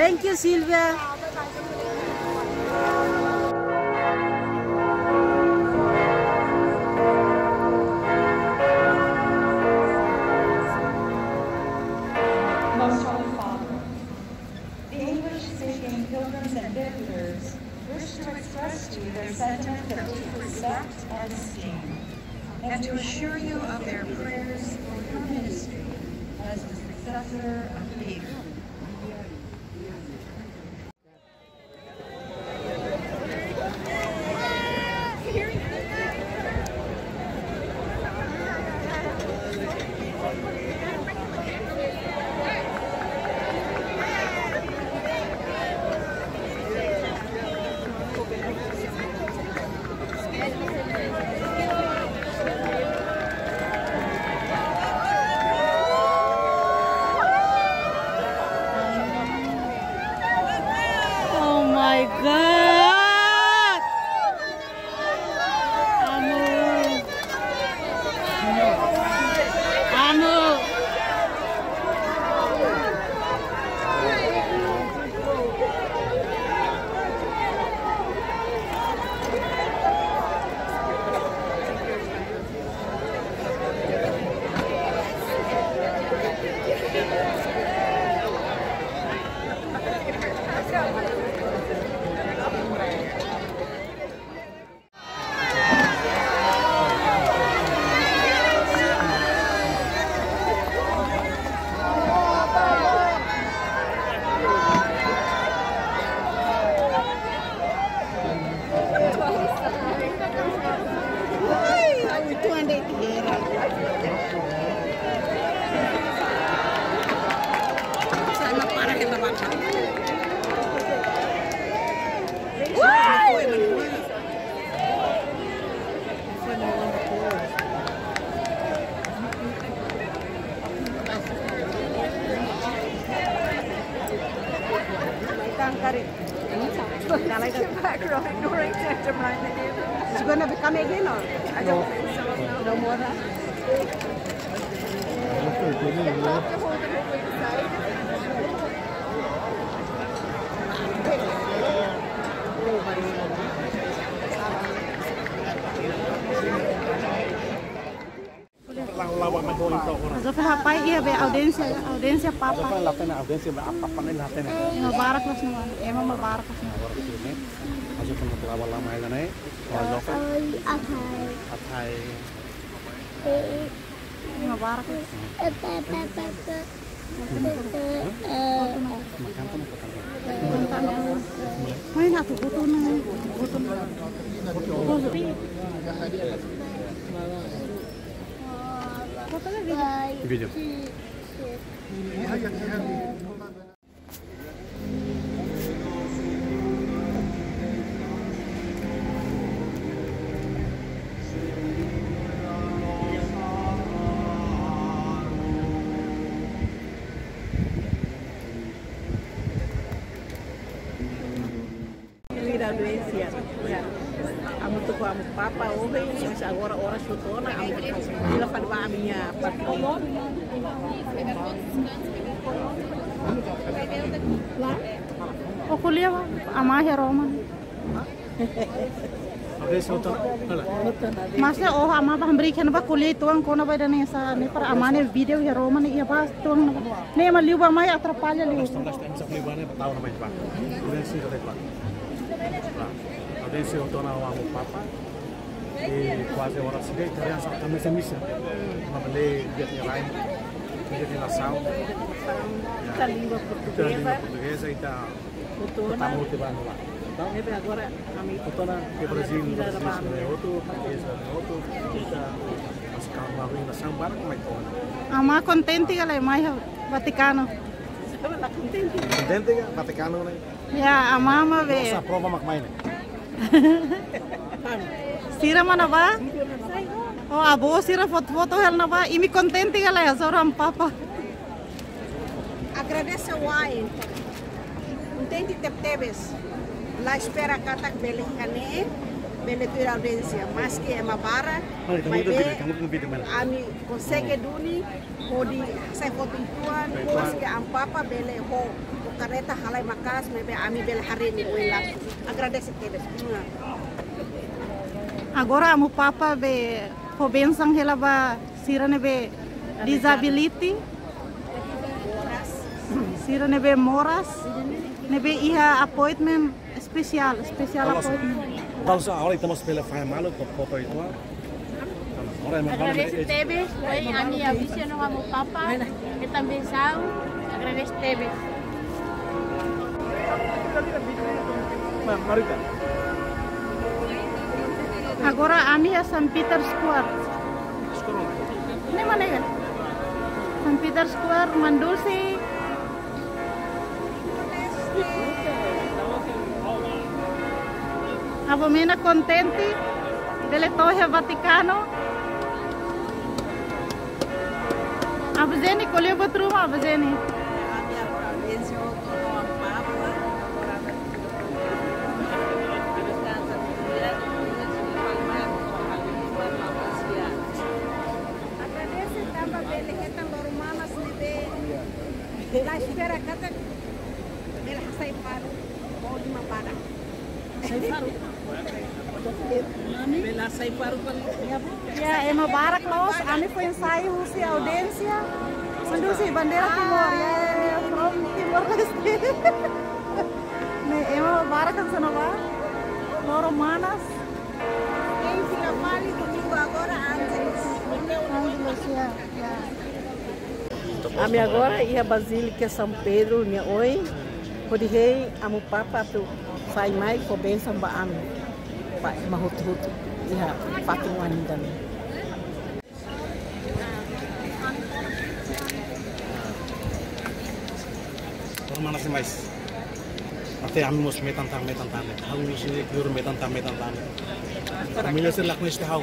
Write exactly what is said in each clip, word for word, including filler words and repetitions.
Thank you, Sylvia. Most Holy Father, the English-speaking pilgrims and visitors wish to express to you their sentiments of deep respect and esteem, and to assure you of their prayers for your ministry as the successor of Peter. My God! Anu. Anu. Is it going to become again or? I don't think so. No, no more. Huh? Zover rapaz ia ver audiência, audiência papa. La pena audiência apa panel la pena. Mubarak lah semua. Emang mubarak lah semua. Masuk ke mata lama ya nih. Kalau Zover. Athai. Athai. Mubarak. Makan tuh makan. Main aku butuh nih, butuh. Video. Audiência. Amo tu amo papa hoje, mas agora hora chutona, amo ela faz a minha patria. Lá. O kuliah ama ya Roma. Audiência outro. Masnya oh ama bah berikan ba kuliah tuang kona ba dan esa ne para amane video ya Roma ne ya pas tuang ne ma liuba mai atrapalha liu. Nós temos a Libana tahu namanya Pak. Audiência dari Pak. Audiência outro na amo papa. E quase hora seguinte kalian sama kami semisa. Mabali dia lain. Dia nação. Kita língua portuguesa. Portuguesa e tá. Futona. Tá motivando lá. Então, agora kami Futona que Brasil, Brasil é outro, portuguesa é outro. Kita masih kalau mau nação barang como é que ama contente galera mais Vaticano. Contente kan Vaticano nih. Ya ama ama be. Sa prova mak main. Sira mana ba? Oh abo sira foto-foto hel na ba? Imi contente galera seorang papa. Agradece ao wine. Contente tep tebes. La espera katak belikane. bele tu audiência, mas que é uma barra, Mari, kamu mas itu be, video, kamu itu video mana? ami consegue duni, pode sai foto ituan, pos que am papa bele ho, o careta halai makas, mas be ami bele hari ni uela. Agradece teles. Agora amo papa be po bensang hela ba sirane be disability. Sirane be moras. Nebe iha appointment spesial, spesial appointment. Tahu sah awal kita masuk bela file malu ke foto itu. Orang yang Agradece Tebe, foi a minha visão no amo papa, e também são, agradece Tebe. Mari kan. Agora ami a Saint Peter Square. Ini mana kan? Saint Peter Square Mandulsi. Abo mena contente delle Torre Vaticano. Abo zeni colheu batruma, abo zeni. Agradece também bele que tão romanas nebe. La espera kata bele sai paru, pode uma para. Sai paru. Bela sai paru pali. Ya, ema barak los, ami foi ensaio si audiência. Mandusi bandera Timor, ya, from Timor Leste. Ne ema barak kan sana ba? Loro manas. Quem fica vale comigo agora Angeles. Angeles, ya, ya. Ami agora ia Basílica São Pedro, ne oi. Pode rei amo papa tu sai mai ko benção ba ami. Pak mahut-hut ia patungan dan. Orang mana sih mais? Até kami mus metan tam metan tam. Kami mus ini kelur metan tam metan tam. Kami nyasir lakna istihau.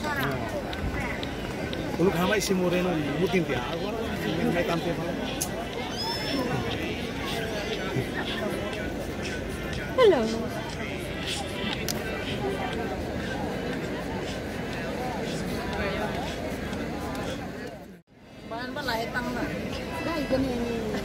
Uluk hamai si moreno mutin dia. Agora metan tam. Hello. Bahan ba lahi tang na. Dai gani.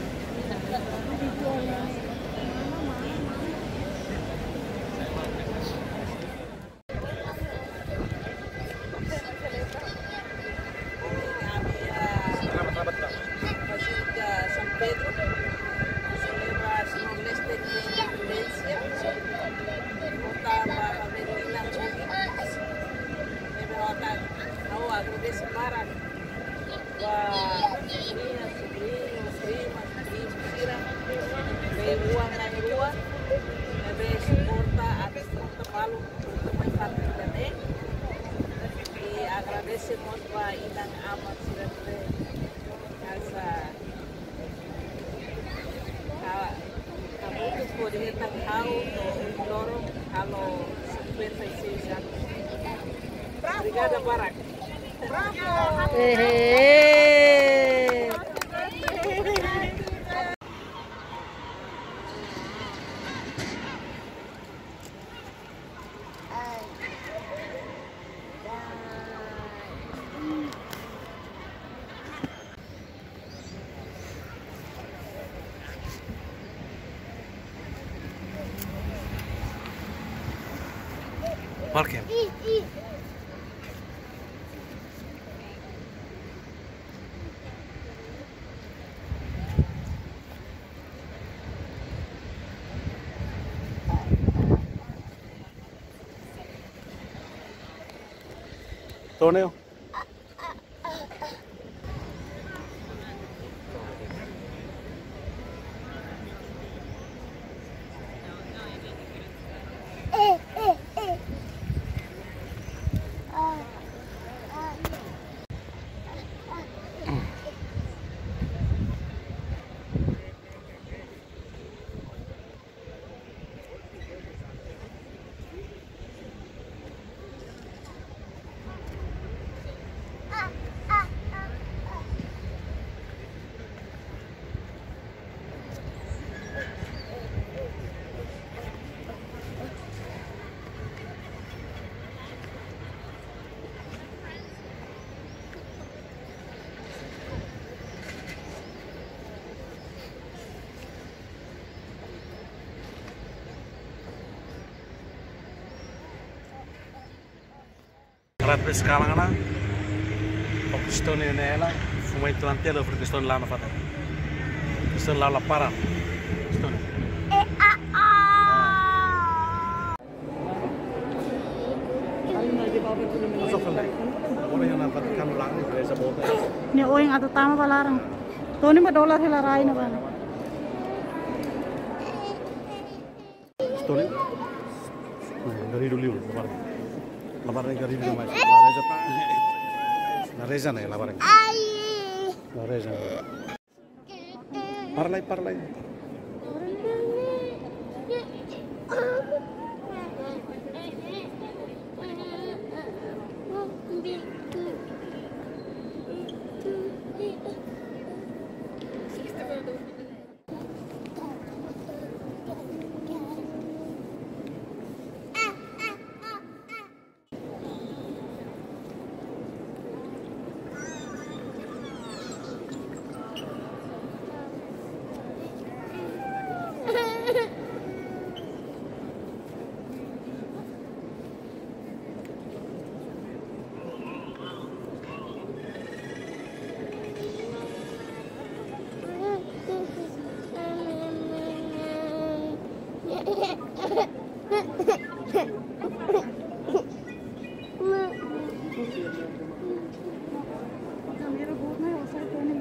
São Pedro celebra Timor Leste de independência. Voltava a Medina Jogi. Eu agradeço para sobrinhas, sobrinhos, primas, primos, tira, veio rua na rua, veio suporta a suporta malu, também família, né? E agradecemos para Inang Amat sempre essa a muito poder estar no Loro, halo cinquenta e seis anos. Obrigada, Barak. Hehehe. Parkem. Torneo. Rat sekarang na Pakistan ini nela fumai tuan telo Pakistan lana fata Pakistan lala para Pakistan Masuk ke dalam. Orang yang nampak kan ulang ni berasa bodoh. Ni oing atau tama balarang. To ni ma dollar hela rai na bana. Story. Dari dulu lebar. Lebar ni dari dulu mas. Lareza tak. Lareza ni lebar. Lareza. Parlay parlay. Kamera buat na sa to ni